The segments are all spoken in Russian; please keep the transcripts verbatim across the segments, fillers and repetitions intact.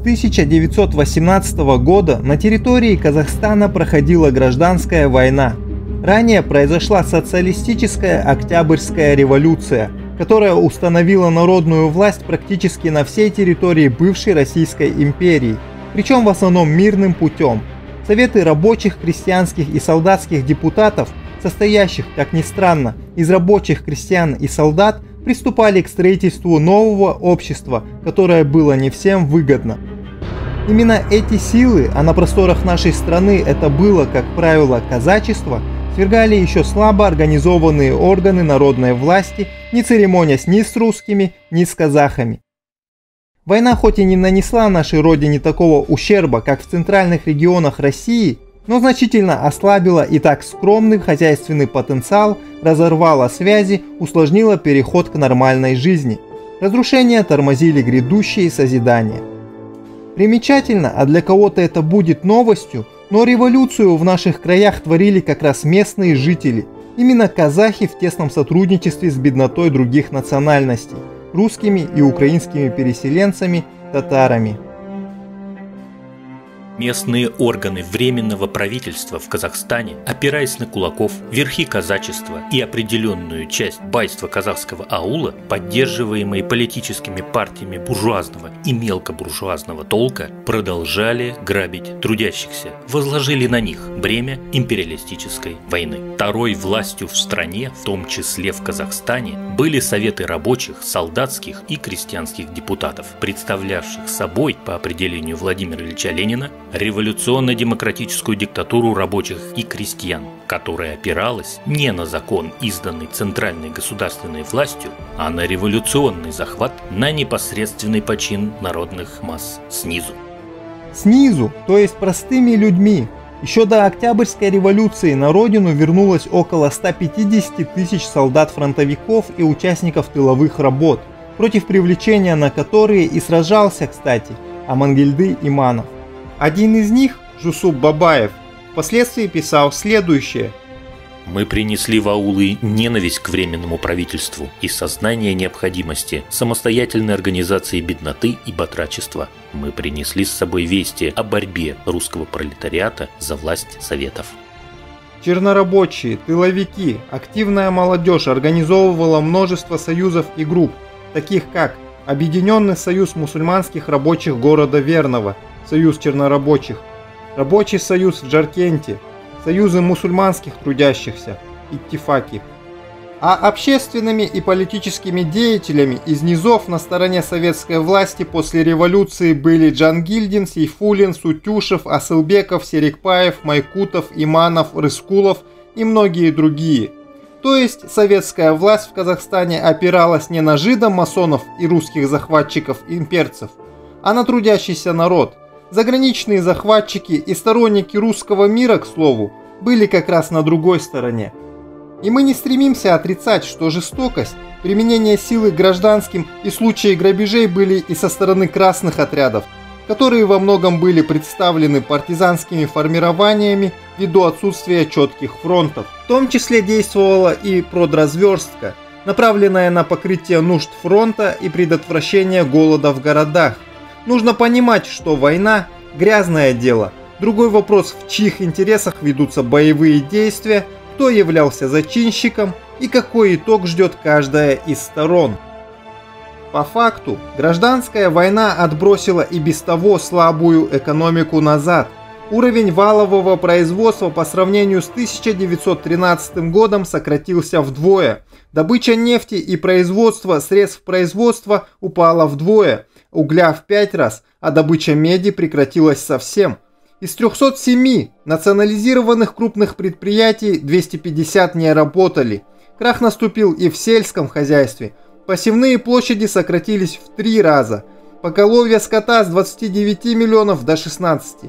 тысяча девятьсот восемнадцатого года на территории Казахстана проходила гражданская война. Ранее произошла социалистическая Октябрьская революция, которая установила народную власть практически на всей территории бывшей Российской империи, причем в основном мирным путем. Советы рабочих, крестьянских и солдатских депутатов, состоящих, как ни странно, из рабочих, крестьян и солдат, приступали к строительству нового общества, которое было не всем выгодно. Именно эти силы, а на просторах нашей страны это было, как правило, казачество, свергали еще слабо организованные органы народной власти, не церемонясь ни с русскими, ни с казахами. Война хоть и не нанесла нашей родине такого ущерба, как в центральных регионах России, но значительно ослабила и так скромный хозяйственный потенциал, разорвала связи, усложнила переход к нормальной жизни. Разрушения тормозили грядущие созидания. Примечательно, а для кого-то это будет новостью, но революцию в наших краях творили как раз местные жители, именно казахи в тесном сотрудничестве с беднотой других национальностей, русскими и украинскими переселенцами, татарами. Местные органы Временного правительства в Казахстане, опираясь на кулаков, верхи казачества и определенную часть байства казахского аула, поддерживаемые политическими партиями буржуазного и мелкобуржуазного толка, продолжали грабить трудящихся, возложили на них бремя империалистической войны. Второй властью в стране, в том числе в Казахстане, были советы рабочих, солдатских и крестьянских депутатов, представлявших собой, по определению Владимира Ильича Ленина, революционно-демократическую диктатуру рабочих и крестьян, которая опиралась не на закон, изданный центральной государственной властью, а на революционный захват, на непосредственный почин народных масс снизу. Снизу, то есть простыми людьми. Еще до Октябрьской революции на родину вернулось около ста пятидесяти тысяч солдат-фронтовиков и участников тыловых работ, против привлечения на которые и сражался, кстати, Амангельды Иманов. Один из них, Жусуп Бабаев, впоследствии писал следующее. «Мы принесли в аулы ненависть к Временному правительству и сознание необходимости самостоятельной организации бедноты и батрачества. Мы принесли с собой вести о борьбе русского пролетариата за власть советов». Чернорабочие, тыловики, активная молодежь организовывала множество союзов и групп, таких как Объединенный союз мусульманских рабочих города Верного, Союз чернорабочих, Рабочий союз в Джаркенте, Союзы мусульманских трудящихся, Иттифаки. А общественными и политическими деятелями из низов на стороне советской власти после революции были Джангильдин, Сейфуллин, Сутюшев, Асылбеков, Серикпаев, Майкутов, Иманов, Рыскулов и многие другие. То есть советская власть в Казахстане опиралась не на жидомасонов и русских захватчиков-имперцев, а на трудящийся народ. Заграничные захватчики и сторонники русского мира, к слову, были как раз на другой стороне. И мы не стремимся отрицать, что жестокость, применение силы к гражданским и случаи грабежей были и со стороны красных отрядов, которые во многом были представлены партизанскими формированиями ввиду отсутствия четких фронтов. В том числе действовала и продразверстка, направленная на покрытие нужд фронта и предотвращение голода в городах. Нужно понимать, что война – грязное дело. Другой вопрос, в чьих интересах ведутся боевые действия, кто являлся зачинщиком и какой итог ждет каждая из сторон. По факту, гражданская война отбросила и без того слабую экономику назад. Уровень валового производства по сравнению с тысяча девятьсот тринадцатым годом сократился вдвое. Добыча нефти и производство средств производства упала вдвое. Угля в пять раз, а добыча меди прекратилась совсем. Из трёхсот семи национализированных крупных предприятий двести пятьдесят не работали. Крах наступил и в сельском хозяйстве. Посевные площади сократились в три раза. Поголовье скота с двадцати девяти миллионов до шестнадцати.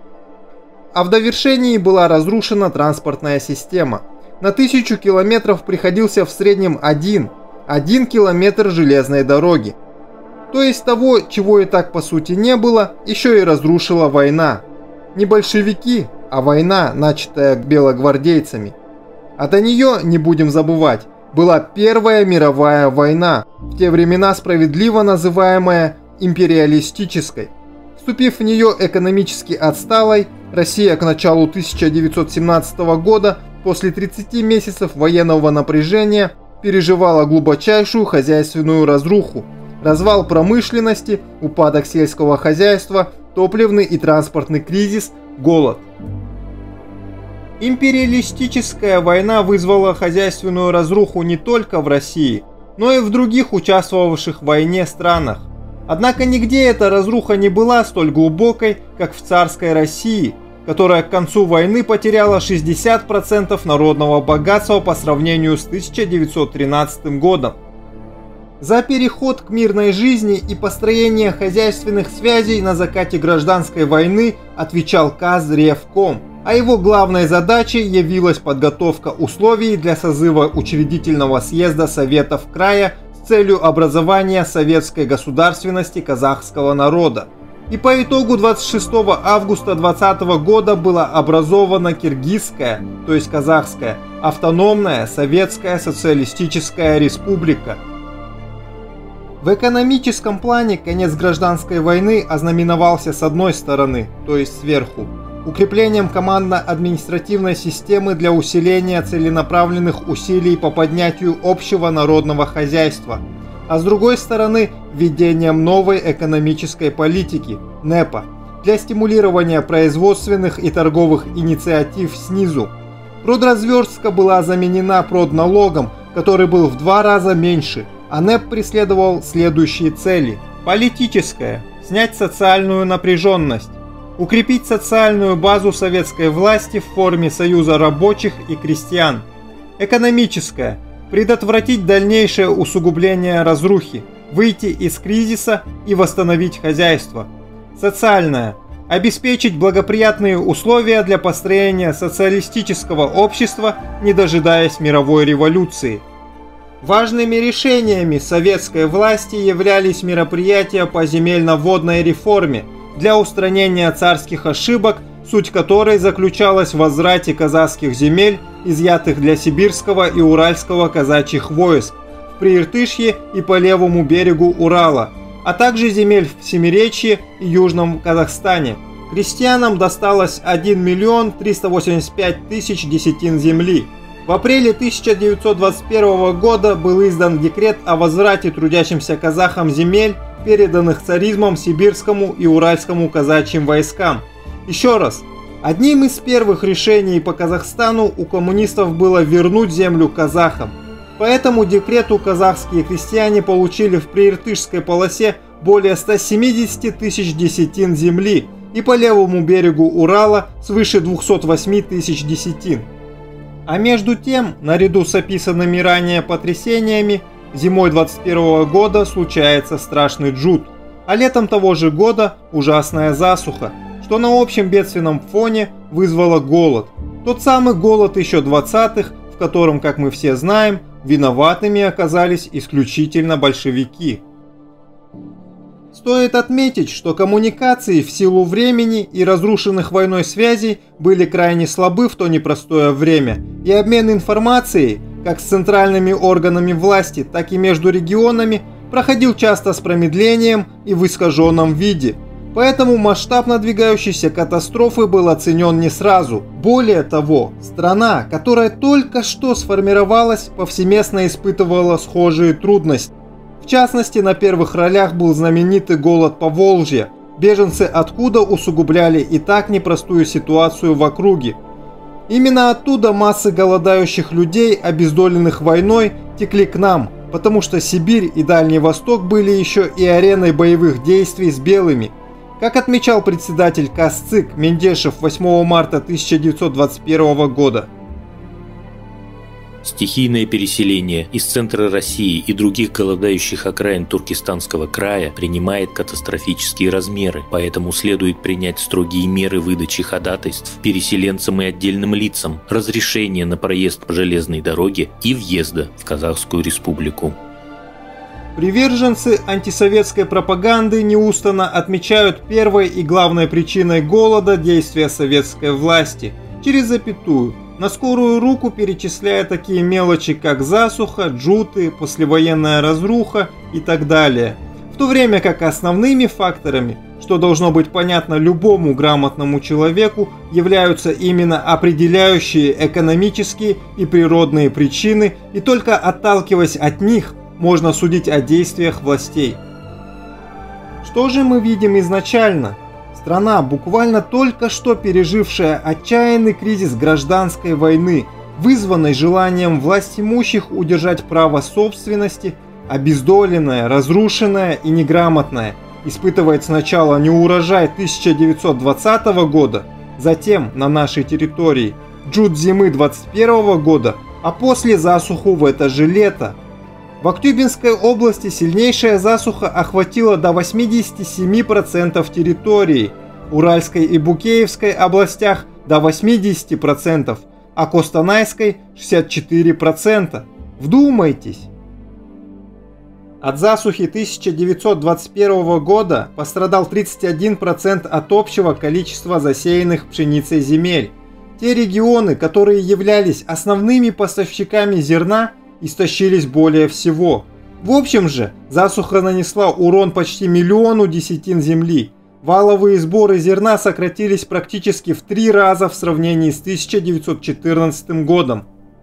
А в довершении была разрушена транспортная система. На тысячу километров приходился в среднем один, один километр железной дороги. То есть того, чего и так по сути не было, еще и разрушила война. Не большевики, а война, начатая белогвардейцами. А до нее, не будем забывать, была Первая мировая война, в те времена справедливо называемая империалистической. С Вступив в нее экономически отсталой, Россия к началу тысяча девятьсот семнадцатого года после тридцати месяцев военного напряжения переживала глубочайшую хозяйственную разруху, развал промышленности, упадок сельского хозяйства, топливный и транспортный кризис, голод. Империалистическая война вызвала хозяйственную разруху не только в России, но и в других участвовавших в войне странах. Однако нигде эта разруха не была столь глубокой, как в царской России, которая к концу войны потеряла шестьдесят процентов народного богатства по сравнению с тысяча девятьсот тринадцатым годом. За переход к мирной жизни и построение хозяйственных связей на закате гражданской войны отвечал Казревком, а его главной задачей явилась подготовка условий для созыва учредительного съезда Советов края с целью образования советской государственности казахского народа. И по итогу двадцать шестого августа двадцатого года была образована Киргизская, то есть казахская, автономная советская социалистическая республика. В экономическом плане конец гражданской войны ознаменовался с одной стороны, то есть сверху, укреплением командно-административной системы для усиления целенаправленных усилий по поднятию общего народного хозяйства, а с другой стороны введением новой экономической политики – НЭПа для стимулирования производственных и торговых инициатив снизу. Продразверстка была заменена продналогом, который был в два раза меньше, а НЭП преследовал следующие цели. Политическая – снять социальную напряженность, укрепить социальную базу советской власти в форме союза рабочих и крестьян. Экономическая – предотвратить дальнейшее усугубление разрухи, выйти из кризиса и восстановить хозяйство. Социальная – обеспечить благоприятные условия для построения социалистического общества, не дожидаясь мировой революции. Важными решениями советской власти являлись мероприятия по земельно-водной реформе для устранения царских ошибок, суть которой заключалась в возврате казахских земель, изъятых для сибирского и уральского казачьих войск, в Прииртышье и по левому берегу Урала, а также земель в Семиречье и Южном Казахстане. Крестьянам досталось один миллион триста восемьдесят пять тысяч десятин земли. В апреле тысяча девятьсот двадцать первого года был издан декрет о возврате трудящимся казахам земель, переданных царизмом сибирскому и уральскому казачьим войскам. Еще раз, одним из первых решений по Казахстану у коммунистов было вернуть землю казахам. По этому декрету казахские крестьяне получили в Прииртышской полосе более ста семидесяти тысяч десятин земли и по левому берегу Урала свыше двухсот восьми тысяч десятин. А между тем, наряду с описанными ранее потрясениями, зимой двадцать первого года случается страшный джут, а летом того же года ужасная засуха, что на общем бедственном фоне вызвало голод. Тот самый голод еще двадцатых, в котором, как мы все знаем, виноватыми оказались исключительно большевики. Стоит отметить, что коммуникации в силу времени и разрушенных войной связей были крайне слабы в то непростое время, и обмен информацией, как с центральными органами власти, так и между регионами, проходил часто с промедлением и в искаженном виде. Поэтому масштаб надвигающейся катастрофы был оценен не сразу. Более того, страна, которая только что сформировалась, повсеместно испытывала схожие трудности. В частности, на первых ролях был знаменитый голод Поволжья, беженцы откуда усугубляли и так непростую ситуацию в округе. Именно оттуда массы голодающих людей, обездоленных войной, текли к нам, потому что Сибирь и Дальний Восток были еще и ареной боевых действий с белыми. Как отмечал председатель КАСЦИК Мендешев восьмого марта тысяча девятьсот двадцать первого года. Стихийное переселение из центра России и других голодающих окраин Туркестанского края принимает катастрофические размеры, поэтому следует принять строгие меры выдачи ходатайств переселенцам и отдельным лицам, разрешения на проезд по железной дороге и въезда в Казахскую Республику. Приверженцы антисоветской пропаганды неустанно отмечают первой и главной причиной голода действия советской власти, через запятую, на скорую руку перечисляя такие мелочи, как засуха, джуты, послевоенная разруха и так далее. В то время как основными факторами что должно быть понятно любому грамотному человеку, являются именно определяющие экономические и природные причины, и только отталкиваясь от них, можно судить о действиях властей. Что же мы видим изначально? Страна, буквально только что пережившая отчаянный кризис гражданской войны, вызванной желанием властимущих удержать право собственности, обездоленная, разрушенная и неграмотная, испытывает сначала неурожай тысяча девятьсот двадцатого года, затем на нашей территории джут зимы двадцать первого года, а после засуху в это же лето. В Актюбинской области сильнейшая засуха охватила до восьмидесяти семи процентов территории, Уральской и Букеевской областях до восьмидесяти процентов, а Костанайской шестьдесят четыре процента. Вдумайтесь! От засухи тысяча девятьсот двадцать первого года пострадал тридцать один процент от общего количества засеянных пшеницей земель. Те регионы, которые являлись основными поставщиками зерна, истощились более всего. В общем же, засуха нанесла урон почти миллиону десятин земли. Валовые сборы зерна сократились практически в три раза в сравнении с тысяча девятьсот четырнадцатым годом.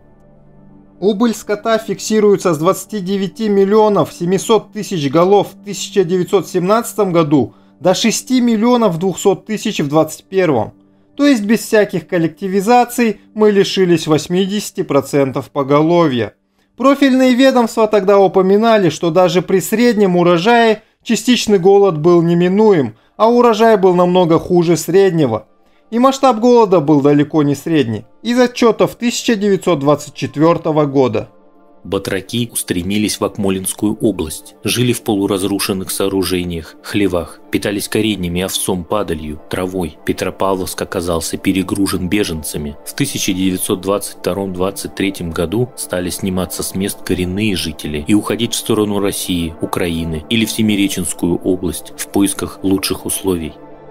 Убыль скота фиксируется с двадцати девяти миллионов семисот тысяч голов в тысяча девятьсот семнадцатом году до шести миллионов двухсот тысяч в двадцать первом. То есть без всяких коллективизаций мы лишились восьмидесяти процентов поголовья. Профильные ведомства тогда упоминали, что даже при среднем урожае частичный голод был неминуем, а урожай был намного хуже среднего. И масштаб голода был далеко не средний, из отчетов тысяча девятьсот двадцать четвёртого года. Батраки устремились в Акмолинскую область, жили в полуразрушенных сооружениях, хлевах, питались кореньями, овсом, падалью, травой. Петропавловск оказался перегружен беженцами. В тысяча девятьсот двадцать втором — двадцать третьем году стали сниматься с мест коренные жители и уходить в сторону России, Украины или в Семиреченскую область в поисках лучших условий.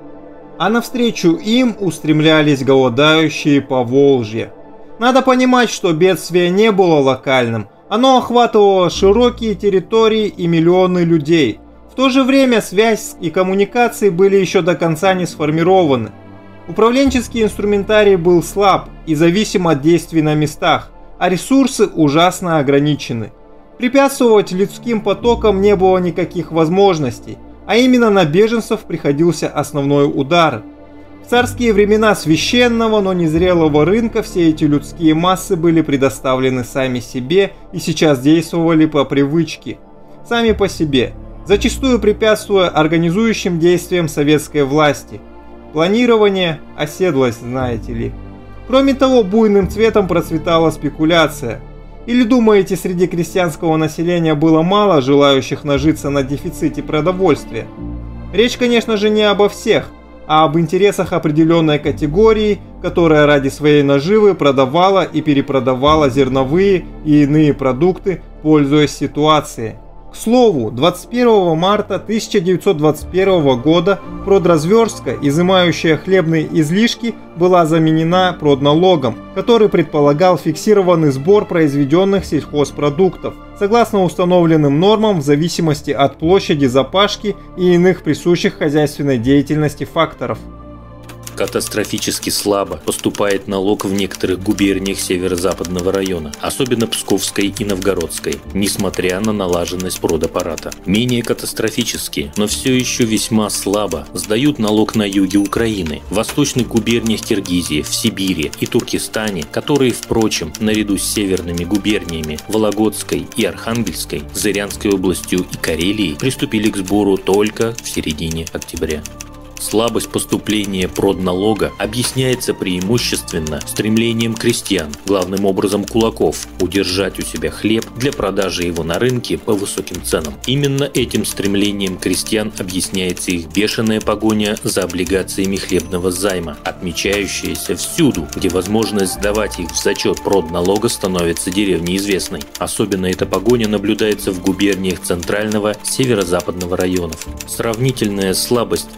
А навстречу им устремлялись голодающие Поволжье. Надо понимать, что бедствие не было локальным, оно охватывало широкие территории и миллионы людей. В то же время связь и коммуникации были еще до конца не сформированы. Управленческий инструментарий был слаб и зависим от действий на местах, а ресурсы ужасно ограничены. Препятствовать людским потокам не было никаких возможностей, а именно на беженцев приходился основной удар. В царские времена священного, но незрелого рынка все эти людские массы были предоставлены сами себе и сейчас действовали по привычке. Сами по себе, зачастую препятствуя организующим действиям советской власти. Планирование, оседлость, знаете ли. Кроме того, буйным цветом процветала спекуляция. Или думаете, среди крестьянского населения было мало желающих нажиться на дефиците продовольствия? Речь, конечно же, не обо всех, а об интересах определенной категории, которая ради своей наживы продавала и перепродавала зерновые и иные продукты, пользуясь ситуацией. К слову, двадцать первого марта тысяча девятьсот двадцать первого года продразверстка, изымающая хлебные излишки, была заменена продналогом, который предполагал фиксированный сбор произведенных сельхозпродуктов, согласно установленным нормам в зависимости от площади запашки и иных присущих хозяйственной деятельности факторов. Катастрофически слабо поступает налог в некоторых губерниях северо-западного района, особенно Псковской и Новгородской, несмотря на налаженность продаппарата. Менее катастрофически, но все еще весьма слабо сдают налог на юге Украины, в восточных губерниях Киргизии, в Сибири и Туркестане, которые, впрочем, наряду с северными губерниями Вологодской и Архангельской, Зырянской областью и Карелией приступили к сбору только в середине октября. Слабость поступления продналога объясняется преимущественно стремлением крестьян, главным образом кулаков, удержать у себя хлеб для продажи его на рынке по высоким ценам. Именно этим стремлением крестьян объясняется их бешеная погоня за облигациями хлебного займа, отмечающаяся всюду, где возможность сдавать их в зачет продналога становится деревне известной. Особенно эта погоня наблюдается в губерниях центрального, северо-западного районов. Сравнительная слабость сдачи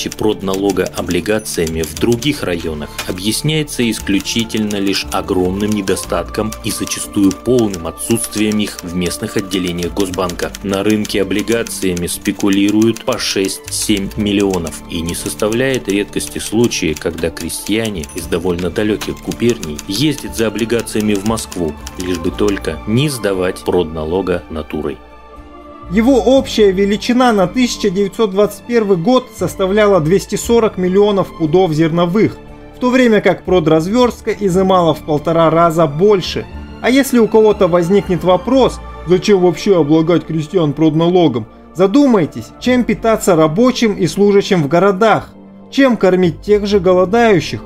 выдачи продналога облигациями в других районах объясняется исключительно лишь огромным недостатком и зачастую полным отсутствием их в местных отделениях Госбанка. На рынке облигациями спекулируют по шесть-семь миллионов, и не составляет редкости случаи, когда крестьяне из довольно далеких губерний ездят за облигациями в Москву, лишь бы только не сдавать продналога натурой. Его общая величина на тысяча девятьсот двадцать первый год составляла двести сорок миллионов пудов зерновых, в то время как продразверстка изымала в полтора раза больше. А если у кого-то возникнет вопрос, зачем вообще облагать крестьян продналогом, задумайтесь, чем питаться рабочим и служащим в городах, чем кормить тех же голодающих.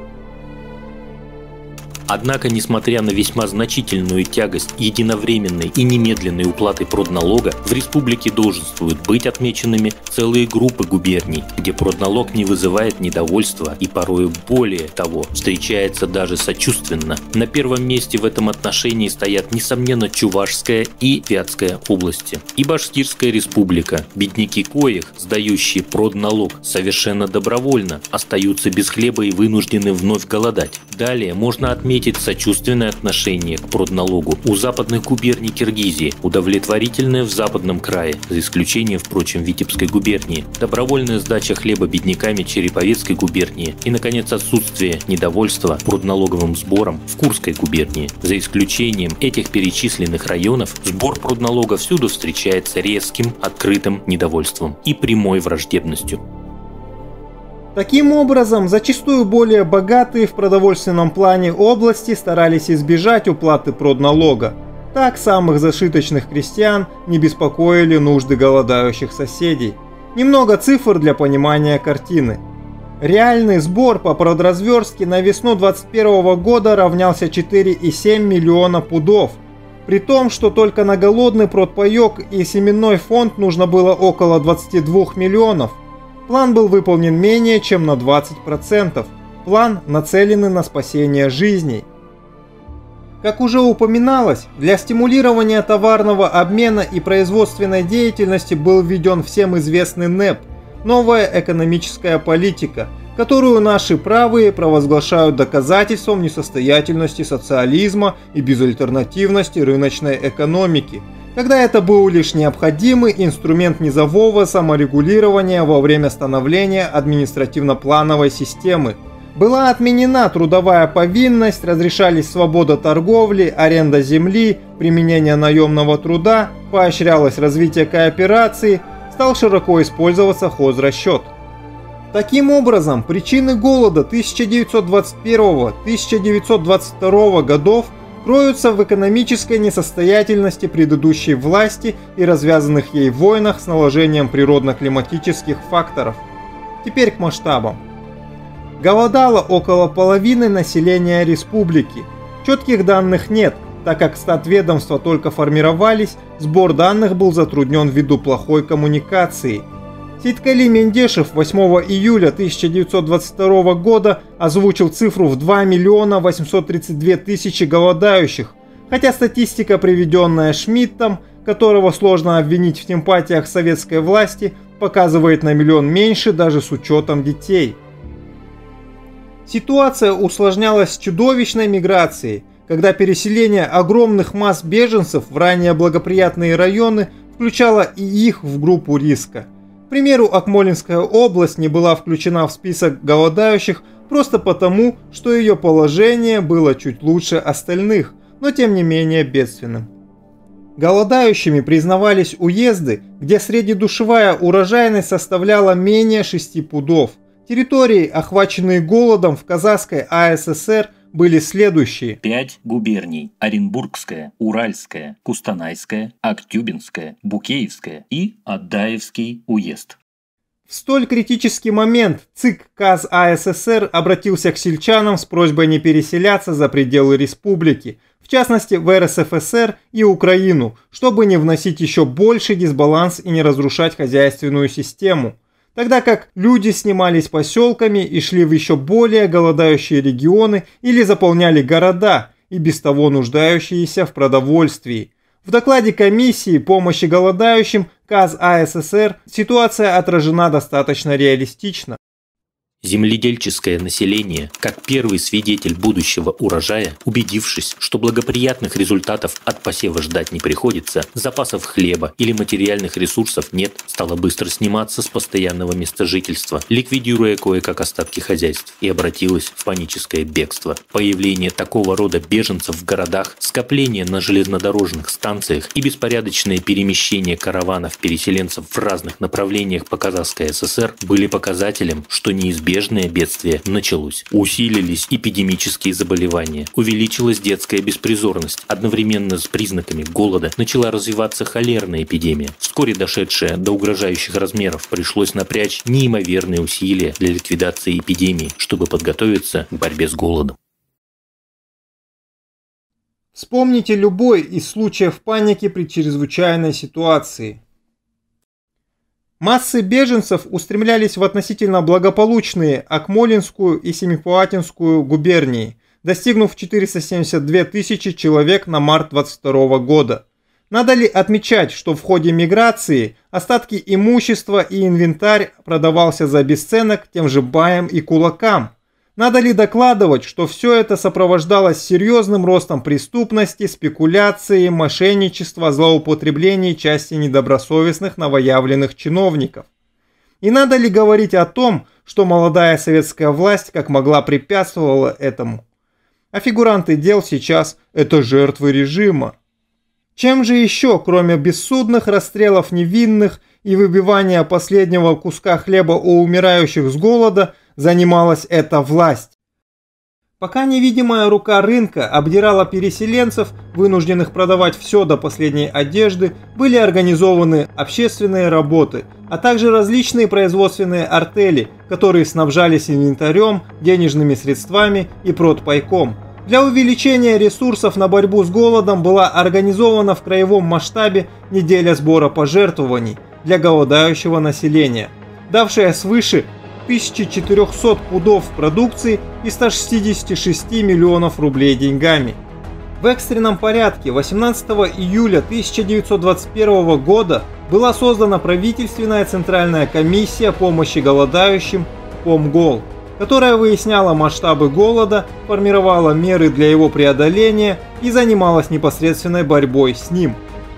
Однако, несмотря на весьма значительную тягость единовременной и немедленной уплаты продналога, в республике долженствуют быть отмеченными целые группы губерний, где продналог не вызывает недовольства и порою более того, встречается даже сочувственно. На первом месте в этом отношении стоят, несомненно, Чувашская и Вятская области и Башкирская республика, бедняки коих, сдающие продналог совершенно добровольно, остаются без хлеба и вынуждены вновь голодать. Далее можно отметить сочувственное отношение к продналогу у западных губерний Киргизии, удовлетворительное в западном крае, за исключением, впрочем, Витебской губернии, добровольная сдача хлеба бедняками Череповецкой губернии и, наконец, отсутствие недовольства продналоговым сбором в Курской губернии. За исключением этих перечисленных районов, сбор продналога всюду встречается резким, открытым недовольством и прямой враждебностью. Таким образом, зачастую более богатые в продовольственном плане области старались избежать уплаты продналога. Так самых зажиточных крестьян не беспокоили нужды голодающих соседей. Немного цифр для понимания картины. Реальный сбор по продразверстке на весну двадцать первого года равнялся четыре и семь миллиона пудов. При том, что только на голодный продпаёк и семенной фонд нужно было около двадцати двух миллионов. План был выполнен менее чем на двадцать процентов. План нацеленный на спасение жизней. Как уже упоминалось, для стимулирования товарного обмена и производственной деятельности был введен всем известный НЭП – новая экономическая политика, которую наши правые провозглашают доказательством несостоятельности социализма и безальтернативности рыночной экономики, когда это был лишь необходимый инструмент низового саморегулирования во время становления административно-плановой системы. Была отменена трудовая повинность, разрешались свобода торговли, аренда земли, применение наемного труда, поощрялось развитие кооперации, стал широко использоваться хозрасчет. Таким образом, причины голода тысяча девятьсот двадцать первого — тысяча девятьсот двадцать второго годов кроются в экономической несостоятельности предыдущей власти и развязанных ей войнах с наложением природно-климатических факторов. Теперь к масштабам. Голодало около половины населения республики. Четких данных нет, так как статведомства только формировались, сбор данных был затруднен ввиду плохой коммуникации. Сейткали Мендешев восьмого июля тысяча девятьсот двадцать второго года озвучил цифру в два миллиона восемьсот тридцать две тысячи голодающих, хотя статистика, приведенная Шмидтом, которого сложно обвинить в симпатиях советской власти, показывает на миллион меньше даже с учетом детей. Ситуация усложнялась чудовищной миграцией, когда переселение огромных масс беженцев в ранее благоприятные районы включало и их в группу риска. К примеру, Акмолинская область не была включена в список голодающих просто потому, что ее положение было чуть лучше остальных, но тем не менее бедственным. Голодающими признавались уезды, где среднедушевая урожайность составляла менее шести пудов. Территории, охваченные голодом в Казахской АССР, были следующие. Пять губерний: Оренбургская, Уральская, Кустанайская, Актюбинская, Букеевская и Аддаевский уезд. В столь критический момент ЦИК КАЗ АССР обратился к сельчанам с просьбой не переселяться за пределы республики, в частности в эр эс эф эс эр и Украину, чтобы не вносить еще больший дисбаланс и не разрушать хозяйственную систему. Тогда как люди снимались поселками и шли в еще более голодающие регионы или заполняли города, и без того нуждающиеся в продовольствии. В докладе комиссии помощи голодающим КАЗ АССР ситуация отражена достаточно реалистично. Земледельческое население, как первый свидетель будущего урожая, убедившись, что благоприятных результатов от посева ждать не приходится, запасов хлеба или материальных ресурсов нет, стало быстро сниматься с постоянного места жительства, ликвидируя кое-как остатки хозяйств, и обратилось в паническое бегство. Появление такого рода беженцев в городах, скопление на железнодорожных станциях и беспорядочное перемещение караванов переселенцев в разных направлениях по Казахской ССР были показателем, что неизбежно Неизбежное бедствие началось. Усилились эпидемические заболевания, увеличилась детская беспризорность. Одновременно с признаками голода начала развиваться холерная эпидемия. Вскоре дошедшая до угрожающих размеров, пришлось напрячь неимоверные усилия для ликвидации эпидемии, чтобы подготовиться к борьбе с голодом. Вспомните любой из случаев паники при чрезвычайной ситуации. Массы беженцев устремлялись в относительно благополучные Акмолинскую и Семипалатинскую губернии, достигнув четыреста семьдесят две тысячи человек на март двадцать второго года. Надо ли отмечать, что в ходе миграции остатки имущества и инвентарь продавался за бесценок тем же баям и кулакам? Надо ли докладывать, что все это сопровождалось серьезным ростом преступности, спекуляции, мошенничества, злоупотреблений части недобросовестных новоявленных чиновников? И надо ли говорить о том, что молодая советская власть как могла препятствовала этому? А фигуранты дел сейчас – это жертвы режима. Чем же еще, кроме бессудных расстрелов невинных и выбивания последнего куска хлеба у умирающих с голода, занималась эта власть? Пока невидимая рука рынка обдирала переселенцев, вынужденных продавать все до последней одежды, были организованы общественные работы, а также различные производственные артели, которые снабжались инвентарем, денежными средствами и продпайком. Для увеличения ресурсов на борьбу с голодом была организована в краевом масштабе неделя сбора пожертвований для голодающего населения, давшая свыше тысячи четырёхсот пудов продукции и ста шестидесяти шести миллионов рублей деньгами. В экстренном порядке восемнадцатого июля тысяча девятьсот двадцать первого года была создана правительственная центральная комиссия помощи голодающим «Помгол», которая выясняла масштабы голода, формировала меры для его преодоления и занималась непосредственной борьбой с ним.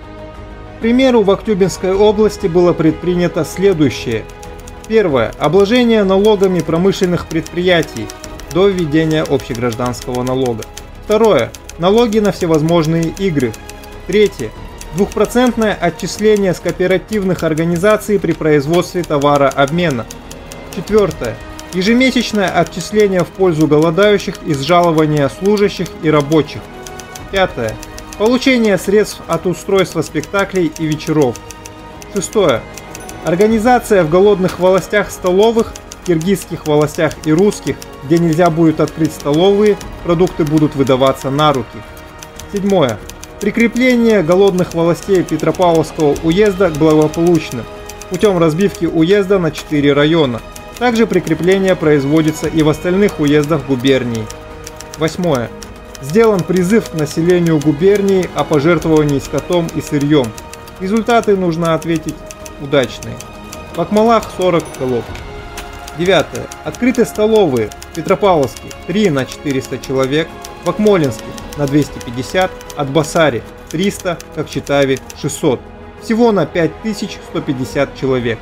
К примеру, в Актюбинской области было предпринято следующее. Первое. Обложение налогами промышленных предприятий до введения общегражданского налога. Второе. Налоги на всевозможные игры. Третье. Двухпроцентное отчисление с кооперативных организаций при производстве товарообмена. Четвертое. Ежемесячное отчисление в пользу голодающих из жалования служащих и рабочих. Пятое. Получение средств от устройства спектаклей и вечеров. Шестое. Организация в голодных волостях столовых, киргизских волостях и русских, где нельзя будет открыть столовые, продукты будут выдаваться на руки. Седьмое. Прикрепление голодных волостей Петропавловского уезда к благополучным путем разбивки уезда на четыре района. Также прикрепление производится и в остальных уездах губернии. Восьмое. Сделан призыв к населению губернии о пожертвовании скотом и сырьем. Результаты, нужно ответить, удачные. В Акмолах сорок голов. Девятое. Открыты столовые в Петропавловске три на четыреста человек, в Акмолинске на двести пятьдесят, Атбасаре триста, Кокчетаве шестьсот. Всего на пять тысяч сто пятьдесят человек.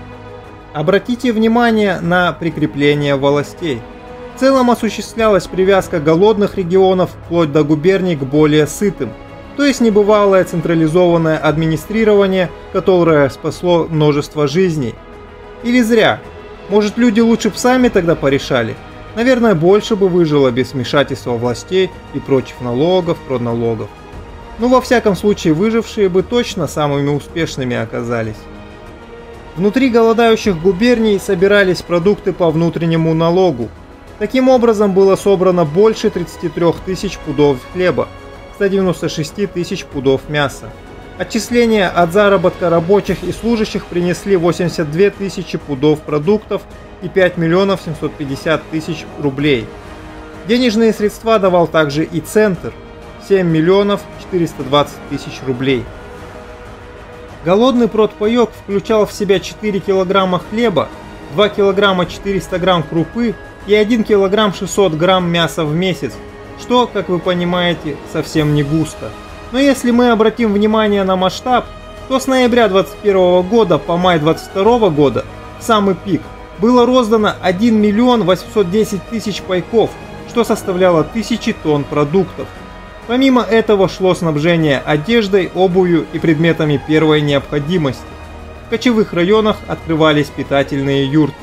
Обратите внимание на прикрепление волостей. В целом осуществлялась привязка голодных регионов вплоть до губерний к более сытым, то есть небывалое централизованное администрирование, которое спасло множество жизней. Или зря? Может, люди лучше бы сами тогда порешали? Наверное, больше бы выжило без вмешательства властей и прочих налогов, продналогов. Ну, во всяком случае, выжившие бы точно самыми успешными оказались. Внутри голодающих губерний собирались продукты по внутреннему налогу. Таким образом, было собрано больше тридцати трёх тысяч пудов хлеба, ста девяноста шести тысяч пудов мяса. Отчисления от заработка рабочих и служащих принесли восемьдесят две тысячи пудов продуктов и пять миллионов семьсот пятьдесят тысяч рублей. Денежные средства давал также и Центр – семь миллионов четыреста двадцать тысяч рублей. Голодный продпаёк включал в себя четыре килограмма хлеба, два килограмма четыреста грамм крупы и один килограмм шестьсот грамм мяса в месяц, что, как вы понимаете, совсем не густо. Но если мы обратим внимание на масштаб, то с ноября двадцать первого года по май двадцать второго года, в самый пик, было роздано один миллион восемьсот десять тысяч пайков, что составляло тысячи тонн продуктов. Помимо этого шло снабжение одеждой, обувью и предметами первой необходимости. В кочевых районах открывались питательные юрты.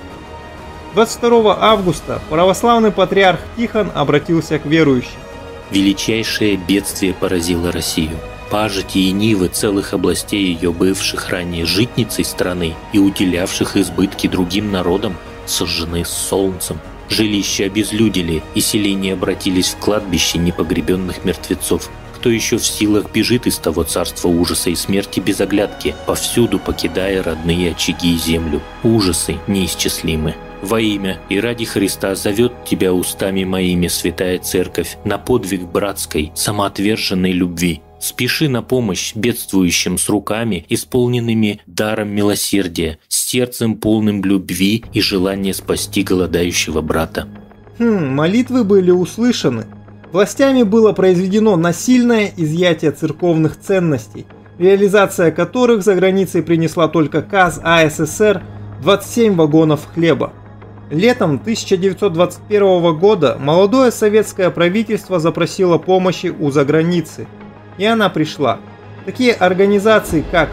двадцать второго августа православный патриарх Тихон обратился к верующим. Величайшее бедствие поразило Россию. Пажити и нивы целых областей ее бывших ранее житницей страны и уделявших избытки другим народам сожжены с солнцем. Жилища обезлюдили, и селения обратились в кладбище непогребенных мертвецов. Кто еще в силах бежит из того царства ужаса и смерти без оглядки, повсюду покидая родные очаги и землю. Ужасы неисчислимы. Во имя и ради Христа зовет тебя устами моими Святая Церковь на подвиг братской, самоотверженной любви. Спеши на помощь бедствующим с руками, исполненными даром милосердия, с сердцем полным любви и желания спасти голодающего брата. Хм, молитвы были услышаны. Властями было произведено насильное изъятие церковных ценностей, реализация которых за границей принесла только КАЗ АССР двадцать семь вагонов хлеба. Летом тысяча девятьсот двадцать первого года молодое советское правительство запросило помощи у заграницы, и она пришла. Такие организации, как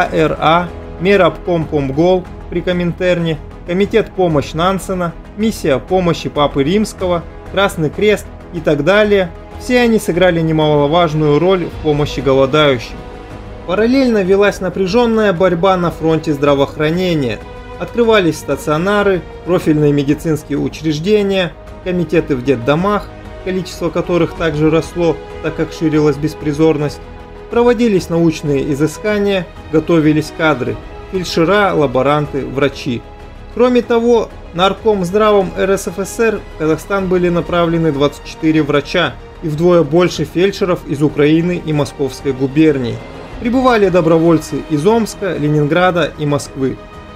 АРА, Меробком Помгол при Коминтерне, Комитет помощи Нансена, Миссия помощи Папы Римского, Красный Крест и так далее, все они сыграли немаловажную роль в помощи голодающим. Параллельно велась напряженная борьба на фронте здравоохранения. Открывались стационары, профильные медицинские учреждения, комитеты в детдомах, количество которых также росло, так как ширилась беспризорность. Проводились научные изыскания, готовились кадры, фельдшера, лаборанты, врачи. Кроме того, Наркомздравом РСФСР в Казахстан были направлены двадцать четыре врача и вдвое больше фельдшеров из Украины и Московской губернии. Прибывали добровольцы из Омска, Ленинграда и Москвы.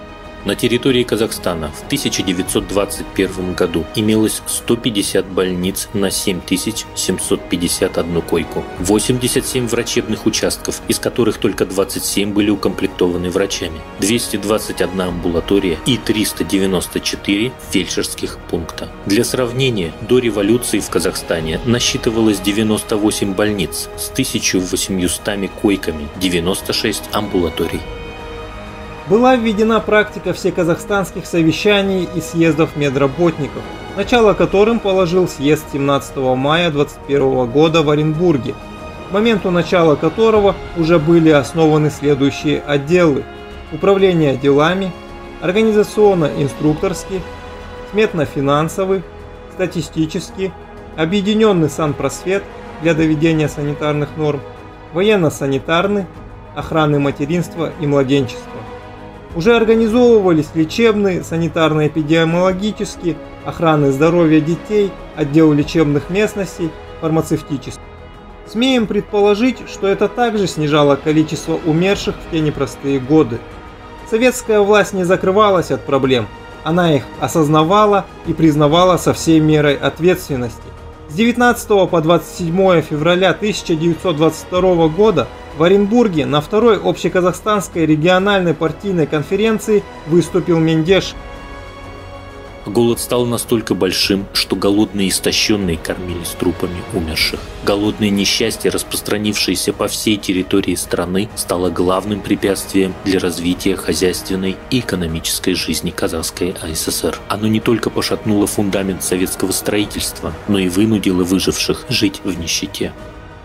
На территории Казахстана в тысяча девятьсот двадцать первом году имелось сто пятьдесят больниц на семь тысяч семьсот пятьдесят одну койку, восемьдесят семь врачебных участков, из которых только двадцать семь были укомплектованы врачами, двести двадцать одна амбулатория и триста девяносто четыре фельдшерских пункта. Для сравнения, до революции в Казахстане насчитывалось девяносто восемь больниц с тысяча восемьюстами койками, девяносто шесть амбулаторий. Была введена практика всеказахстанских совещаний и съездов медработников, начало которым положил съезд семнадцатого мая двадцать первого года в Оренбурге, к моменту начала которого уже были основаны следующие отделы: управление делами, организационно-инструкторский, сметно-финансовый, статистический, объединенный санпросвет для доведения санитарных норм, военно-санитарный, охраны материнства и младенчества. Уже организовывались лечебные, санитарно-эпидемиологические, охраны здоровья детей, отдел лечебных местностей, фармацевтический. Смеем предположить, что это также снижало количество умерших в те непростые годы. Советская власть не закрывалась от проблем, она их осознавала и признавала со всей мерой ответственности. С девятнадцатого по двадцать седьмое февраля тысяча девятьсот двадцать второго года в Оренбурге на второй общеказахстанской региональной партийной конференции выступил Мендеш. Голод стал настолько большим, что голодные и истощенные кормились трупами умерших. Голодное несчастье, распространившееся по всей территории страны, стало главным препятствием для развития хозяйственной и экономической жизни Казахской АССР. Оно не только пошатнуло фундамент советского строительства, но и вынудило выживших жить в нищете.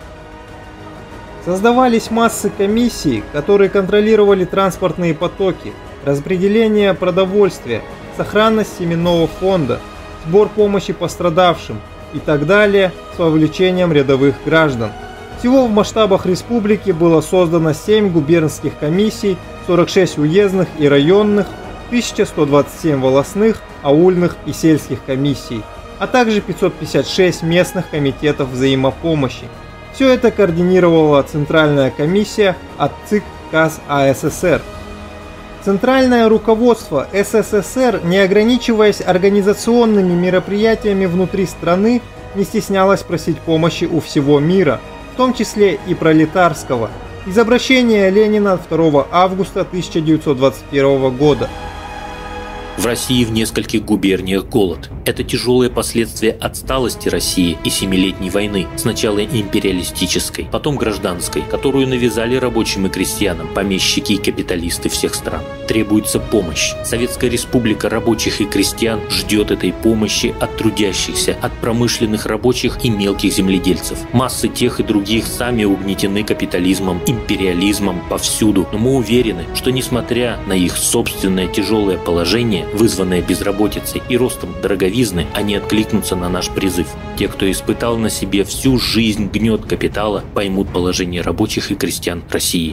Создавались массы комиссий, которые контролировали транспортные потоки, распределение продовольствия, сохранность семенного фонда, сбор помощи пострадавшим и так далее с вовлечением рядовых граждан. Всего в масштабах республики было создано семь губернских комиссий, сорок шесть уездных и районных, тысяча сто двадцать семь волостных, аульных и сельских комиссий, а также пятьсот пятьдесят шесть местных комитетов взаимопомощи. Все это координировала Центральная комиссия от ЦИК КАЗ АССР. Центральное руководство эс эс эс эр, не ограничиваясь организационными мероприятиями внутри страны, не стеснялось просить помощи у всего мира, в том числе и пролетарского. Из обращения Ленина второго августа тысяча девятьсот двадцать первого года. В России в нескольких губерниях голод. Это тяжелые последствия отсталости России и Семилетней войны, сначала империалистической, потом гражданской, которую навязали рабочим и крестьянам, помещики и капиталисты всех стран. Требуется помощь. Советская Республика рабочих и крестьян ждет этой помощи от трудящихся, от промышленных рабочих и мелких земледельцев. Массы тех и других сами угнетены капитализмом, империализмом повсюду, но мы уверены, что несмотря на их собственное тяжелое положение, вызванное безработицей и ростом дороговизны, они откликнутся на наш призыв. Те, кто испытал на себе всю жизнь гнет капитала, поймут положение рабочих и крестьян России.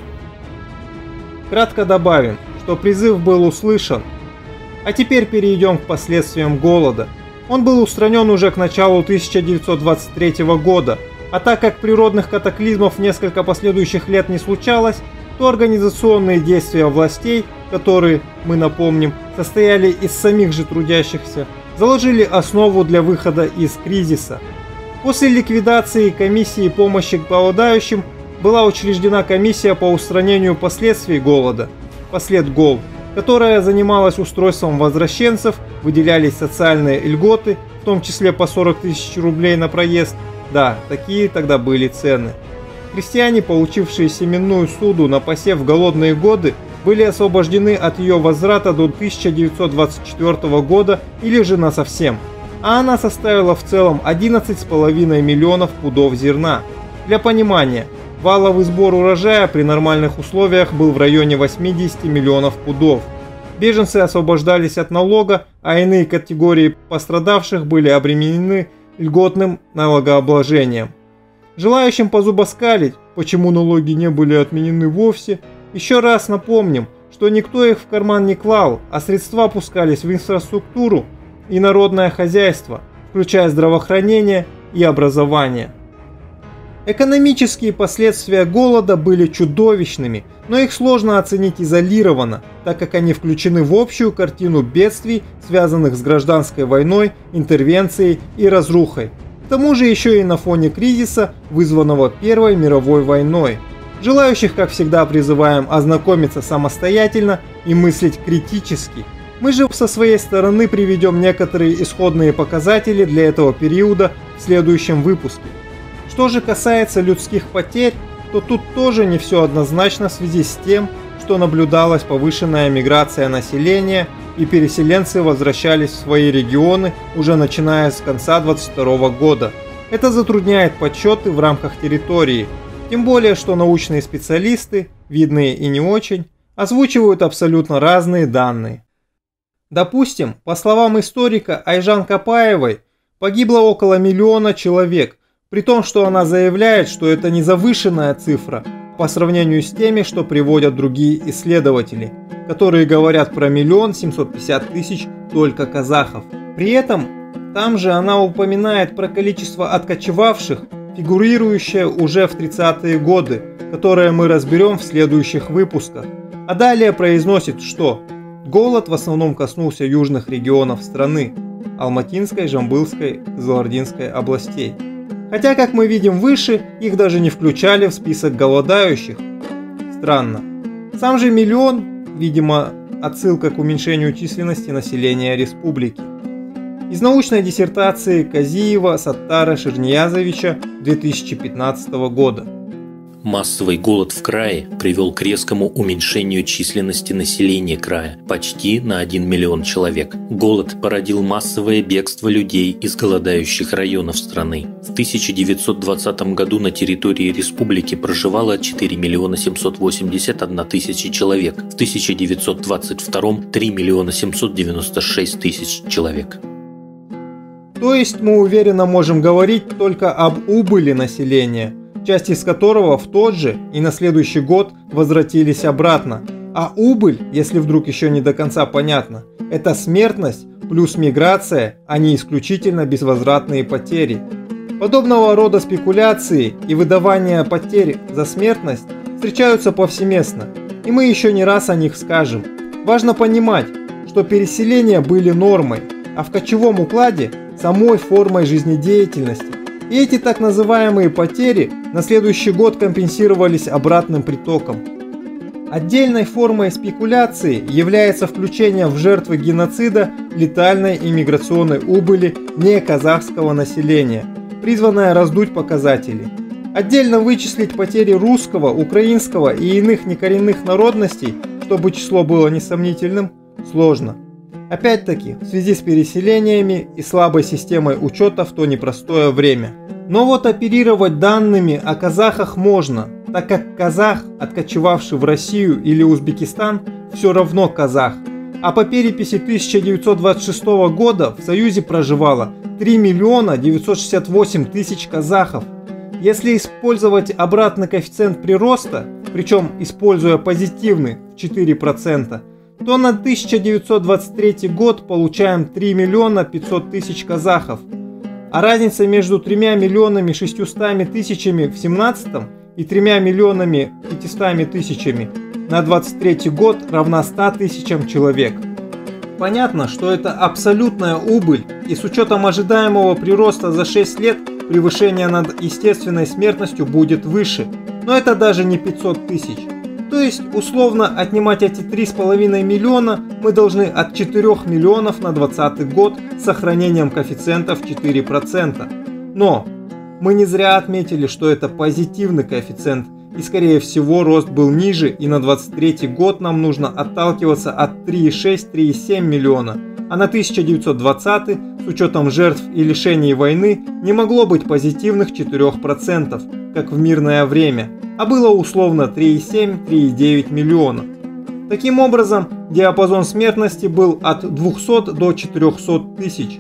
Кратко добавим, что призыв был услышан. А теперь перейдем к последствиям голода. Он был устранен уже к началу тысяча девятьсот двадцать третьего года, а так как природных катаклизмов несколько последующих лет не случалось, то организационные действия властей, которые, мы напомним, состояли из самих же трудящихся, заложили основу для выхода из кризиса. После ликвидации комиссии помощи голодающим была учреждена комиссия по устранению последствий голода, Последгол, которая занималась устройством возвращенцев, выделялись социальные льготы, в том числе по сорок тысяч рублей на проезд. Да, такие тогда были цены. Крестьяне, получившие семенную суду на посев в голодные годы, были освобождены от ее возврата до тысяча девятьсот двадцать четвёртого года или же насовсем, а она составила в целом одиннадцать с половиной миллионов пудов зерна. Для понимания, валовый сбор урожая при нормальных условиях был в районе восьмидесяти миллионов пудов. Беженцы освобождались от налога, а иные категории пострадавших были обременены льготным налогообложением. Желающим позубоскалить, почему налоги не были отменены вовсе, еще раз напомним, что никто их в карман не клал, а средства пускались в инфраструктуру и народное хозяйство, включая здравоохранение и образование. Экономические последствия голода были чудовищными, но их сложно оценить изолированно, так как они включены в общую картину бедствий, связанных с гражданской войной, интервенцией и разрухой. К тому же еще и на фоне кризиса, вызванного Первой мировой войной. Желающих, как всегда, призываем ознакомиться самостоятельно и мыслить критически. Мы же со своей стороны приведем некоторые исходные показатели для этого периода в следующем выпуске. Что же касается людских потерь, то тут тоже не все однозначно в связи с тем, что наблюдалась повышенная миграция населения и переселенцы возвращались в свои регионы уже начиная с конца двадцать второго года. Это затрудняет подсчеты в рамках территории, тем более что научные специалисты, видные и не очень, озвучивают абсолютно разные данные. Допустим, по словам историка Айжан Капаевой, погибло около миллиона человек, при том, что она заявляет, что это не завышенная цифра по сравнению с теми, что приводят другие исследователи, которые говорят про миллион семьсот пятьдесят тысяч только казахов. При этом там же она упоминает про количество откочевавших, фигурирующее уже в тридцатые годы, которое мы разберем в следующих выпусках. А далее произносит, что голод в основном коснулся южных регионов страны – Алматинской, Жамбылской, Кызылординской областей. Хотя, как мы видим выше, их даже не включали в список голодающих. Странно. Сам же миллион, видимо, отсылка к уменьшению численности населения республики. Из научной диссертации Казиева, Саттара, Ширниязовича две тысячи пятнадцатого года. Массовый голод в крае привел к резкому уменьшению численности населения края почти на один миллион человек. Голод породил массовое бегство людей из голодающих районов страны. В тысяча девятьсот двадцатом году на территории республики проживало четыре миллиона семьсот восемьдесят одна тысяча человек. В тысяча девятьсот двадцать втором три миллиона семьсот девяносто шесть тысяч человек. То есть мы уверенно можем говорить только об убыли населения, часть из которого в тот же и на следующий год возвратились обратно. А убыль, если вдруг еще не до конца понятно, это смертность плюс миграция, а не исключительно безвозвратные потери. Подобного рода спекуляции и выдавание потерь за смертность встречаются повсеместно, и мы еще не раз о них скажем. Важно понимать, что переселения были нормой, а в кочевом укладе – самой формой жизнедеятельности. И эти так называемые потери на следующий год компенсировались обратным притоком. Отдельной формой спекуляции является включение в жертвы геноцида летальной иммиграционной убыли неказахского населения, призванная раздуть показатели. Отдельно вычислить потери русского, украинского и иных некоренных народностей, чтобы число было несомнительным, сложно. Опять-таки, в связи с переселениями и слабой системой учета в то непростое время. Но вот оперировать данными о казахах можно, так как казах, откочевавший в Россию или Узбекистан, все равно казах. А по переписи тысяча девятьсот двадцать шестого года в Союзе проживало три миллиона девятьсот шестьдесят восемь тысяч казахов. Если использовать обратный коэффициент прироста, причем используя позитивный в четыре процента, то на тысяча девятьсот двадцать третий год получаем три миллиона пятьсот тысяч казахов. А разница между тремя миллионами шестьюстами тысячами в семнадцатом и тремя миллионами пятьюстами тысячами на двадцать третий год равна ста тысячам человек. Понятно, что это абсолютная убыль, и с учетом ожидаемого прироста за шесть лет превышение над естественной смертностью будет выше, но это даже не пятьсот тысяч. То есть, условно, отнимать эти три с половиной миллиона мы должны от четырёх миллионов на двадцатый год с сохранением коэффициента в четыре процента. Но мы не зря отметили, что это позитивный коэффициент, и скорее всего рост был ниже, и на двадцать третий год нам нужно отталкиваться от три и шесть — три и семь миллиона, а на тысяча девятьсот двадцатый с учетом жертв и лишений войны не могло быть позитивных четырёх процентов, как в мирное время, а было условно три и семь — три и девять миллиона. Таким образом, диапазон смертности был от двухсот до четырёхсот тысяч.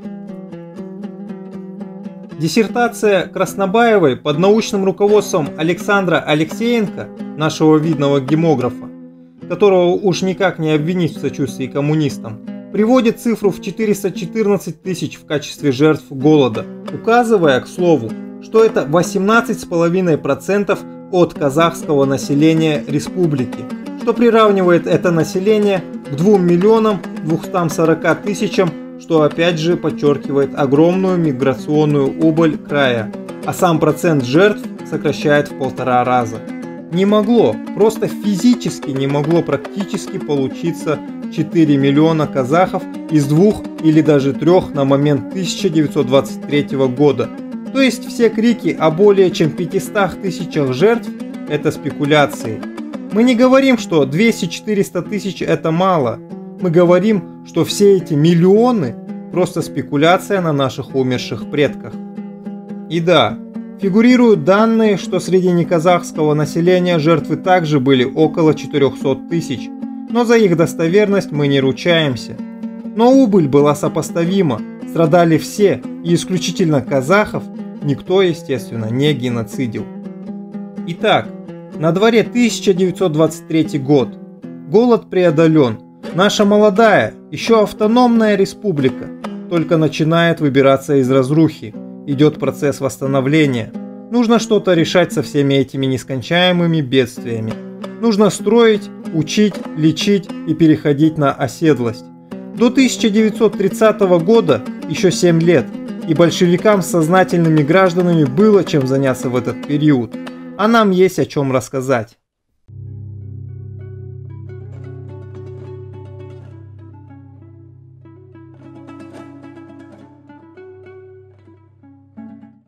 Диссертация Краснобаевой под научным руководством Александра Алексеенко, нашего видного гемографа, которого уж никак не обвинить в сочувствии коммунистам, приводит цифру в четыреста четырнадцать тысяч в качестве жертв голода, указывая, к слову, что это восемнадцать с половиной процентов от казахского населения республики, что приравнивает это население к двум миллионам двухстам сорока тысячам, что опять же подчеркивает огромную миграционную убыль края, а сам процент жертв сокращает в полтора раза. Не могло, просто физически не могло практически получиться четыре миллиона казахов из двух или даже трех на момент тысяча девятьсот двадцать третьего года. То есть все крики о более чем пятистах тысячах жертв – это спекуляции. Мы не говорим, что двести-четыреста тысяч это мало. Мы говорим, что все эти миллионы – просто спекуляция на наших умерших предках. И да, фигурируют данные, что среди неказахского населения жертвы также были около четырёхсот тысяч, но за их достоверность мы не ручаемся. Но убыль была сопоставима, страдали все, и исключительно казахов никто, естественно, не геноцидил. Итак, на дворе тысяча девятьсот двадцать третий год. Голод преодолен. Наша молодая, еще автономная республика только начинает выбираться из разрухи. Идет процесс восстановления. Нужно что-то решать со всеми этими нескончаемыми бедствиями. Нужно строить, учить, лечить и переходить на оседлость. До тысяча девятьсот тридцатого года еще семь лет, и большевикам с сознательными гражданами было чем заняться в этот период. А нам есть о чем рассказать.